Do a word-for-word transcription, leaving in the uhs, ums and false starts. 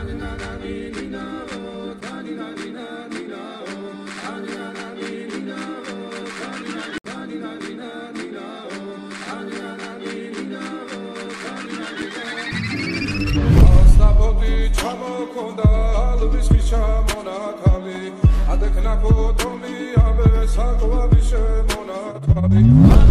Adekna po to mi ave sakwa bishe mona tabi